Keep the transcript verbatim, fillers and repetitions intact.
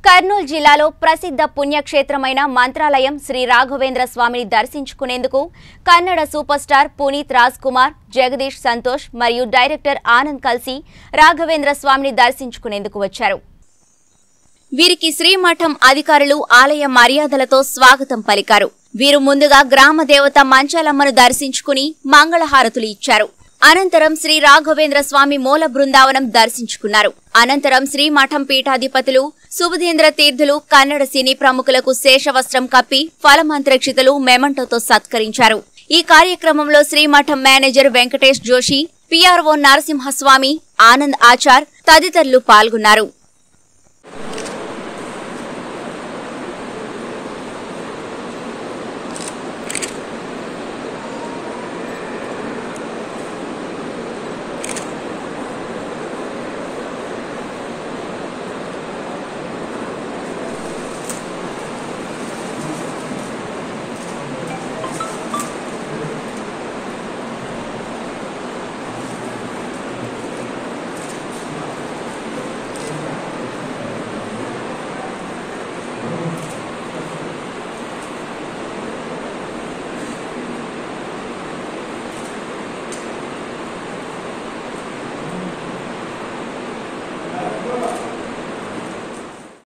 కర్నూలు జిల్లాలో ప్రసిద్ధ పుణ్యక్షేత్రమైన మంత్రాలయం శ్రీ రాఘవేంద్ర స్వామిని దర్శించుకునేందుకు కన్నడ సూపర్ స్టార్ పునీత్ రాజ్ కుమార్, జగదీష్ సంతోష్ మరియు డైరెక్టర్ ఆనంద్ కలిసి రాఘవేంద్ర స్వామిని దర్శించుకునేందుకు వచ్చారు. వీరికి శ్రీమఠం అధికారులు ఆలయ మర్యాదలతో స్వాగతం పలికారు. వీరు ముందుగా గ్రామ దేవత మంచాలమ్మను దర్శించుకుని మంగళహారతులు ఇచ్చారు. అనంతరం శ్రీ రాఘవేంద్ర స్వామి మూల బృందావనం దర్శించుకున్నారు. అనంతరం శ్రీమఠం పీఠాధిపతులు సుబుధేంద్ర తీర్థులు కన్నడ సినీ ప్రముఖులకు శేషవస్త్రం కప్పి ఫలమంత్రక్షితలు మెమంటోతో సత్కరించారు. ఈ కార్యక్రమంలో శ్రీమఠం మేనేజర్ వెంకటేష్ జోషి, పిఆర్ఓ నరసింహస్వామి, ఆనంద్ ఆచార్ తదితరులు పాల్గొన్నారు.